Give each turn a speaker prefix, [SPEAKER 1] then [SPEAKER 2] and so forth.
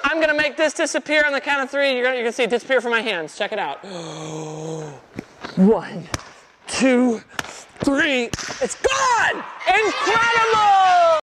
[SPEAKER 1] I'm gonna make this disappear on the count of 3. You're gonna see it disappear from my hands. Check it out. 1, 2, 3. It's gone! Incredible!